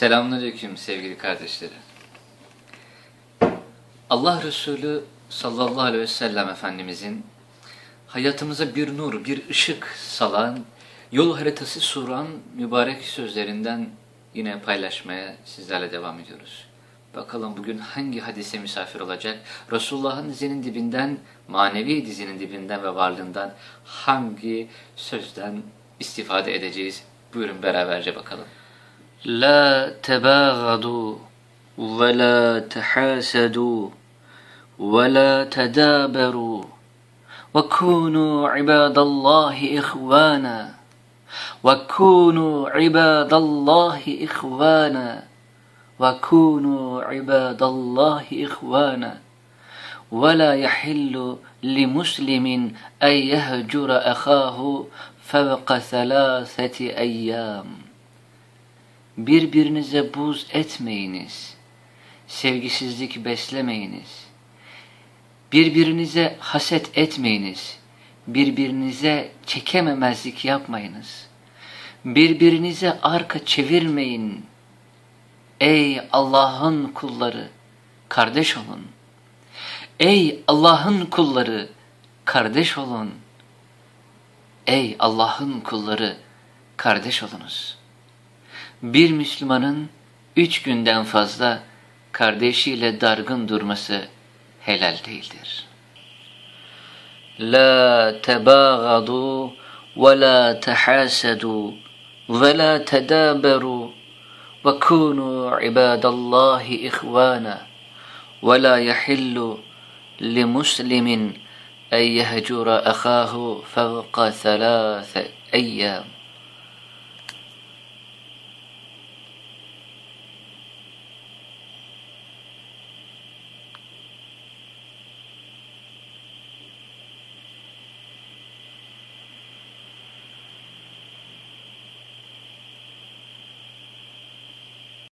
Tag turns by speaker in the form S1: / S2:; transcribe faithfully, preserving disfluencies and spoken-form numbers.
S1: Selamünaleyküm sevgili kardeşlerim. Allah Resulü sallallahu aleyhi ve sellem Efendimizin hayatımıza bir nur, bir ışık salan, yol haritası sunan mübarek sözlerinden yine paylaşmaya sizlerle devam ediyoruz. Bakalım bugün hangi hadise misafir olacak? Resulullah'ın dizinin dibinden, manevi dizinin dibinden ve varlığından hangi sözden istifade edeceğiz? Buyurun beraberce bakalım.
S2: La tebâgadû ve la tehâsedû ve la tedâberû ve kûnû ibâdallâhi ihvâna ve kûnû ibâdallâhi ihvâna ve kûnû ibâdallâhi ihvâna ve la yahillu li muslimin en yehcura ahâhu fevqa selâseti eyyâm. Birbirinize buz etmeyiniz, sevgisizlik beslemeyiniz, birbirinize haset etmeyiniz, birbirinize çekememezlik yapmayınız, birbirinize arka çevirmeyin. Ey Allah'ın kulları, kardeş olun. Ey Allah'ın kulları, kardeş olun. Ey Allah'ın kulları, kardeş olunuz. Bir Müslümanın üç günden fazla kardeşiyle dargın durması helal değildir. La tebâgadû ve la tehâsedû ve la tedâberû ve kûnû ibâdallâhi ihvâna ve la yahillu li muslimin en yehcura ahâhu fevqa thelâthe eyyâm.